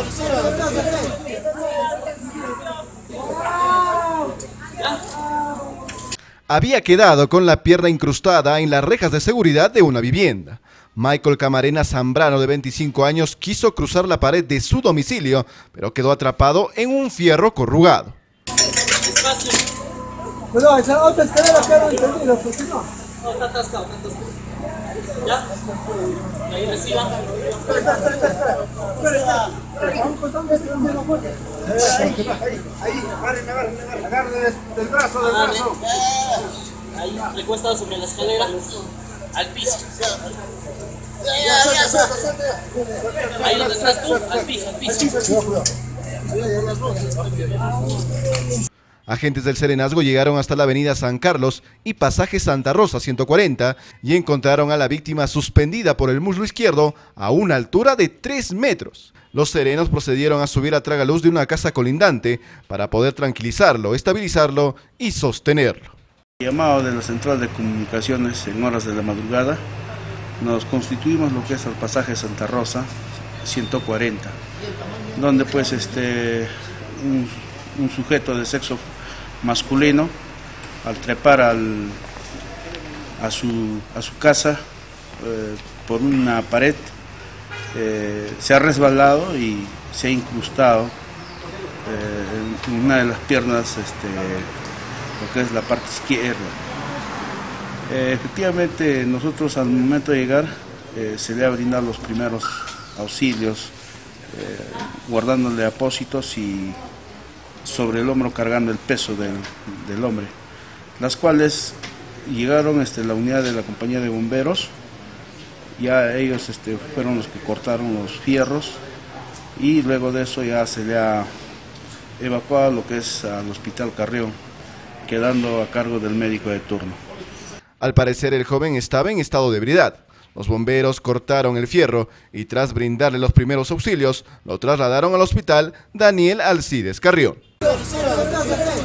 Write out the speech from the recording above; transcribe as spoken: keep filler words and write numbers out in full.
Había quedado con la pierna incrustada en las rejas de seguridad de una vivienda. Michael Camarena Zambrano, de veinticinco años, quiso cruzar la pared de su domicilio, pero quedó atrapado en un fierro corrugado. Pero esa otra escalera quedó entendido, porque no. No, está atascado, está atascado. ¿Ya? Ahí reciban. Espera, espera, espera, espera. Vamos contando este hombre no puede. Ahí, ahí, agárrenme, agárrenme, agárrenme del brazo, del brazo. Ahí, recostado sobre la escalera, al piso. Ahí donde estás tú, al piso, al piso. Agentes del Serenazgo llegaron hasta la avenida San Carlos y pasaje Santa Rosa ciento cuarenta y encontraron a la víctima suspendida por el muslo izquierdo a una altura de tres metros. Los serenos procedieron a subir a tragaluz de una casa colindante para poder tranquilizarlo, estabilizarlo y sostenerlo. Llamado de la central de comunicaciones en horas de la madrugada, nos constituimos lo que es el pasaje Santa Rosa ciento cuarenta, donde pues este un, un sujeto de sexo masculino, al trepar al, a, su, a su casa eh, por una pared, eh, se ha resbalado y se ha incrustado eh, en una de las piernas, este, lo que es la parte izquierda. Eh, efectivamente, nosotros al momento de llegar eh, se le ha brindado los primeros auxilios, eh, guardándole apósitos y sobre el hombro cargando el peso del, del hombre, las cuales llegaron este, la unidad de la compañía de bomberos. Ya ellos este, fueron los que cortaron los fierros y luego de eso ya se le ha evacuado lo que es al hospital Carrión, quedando a cargo del médico de turno. Al parecer el joven estaba en estado de ebriedad. Los bomberos cortaron el fierro y tras brindarle los primeros auxilios, lo trasladaron al hospital Daniel Alcides Carrión. Sí, sí, sí, sí, sí.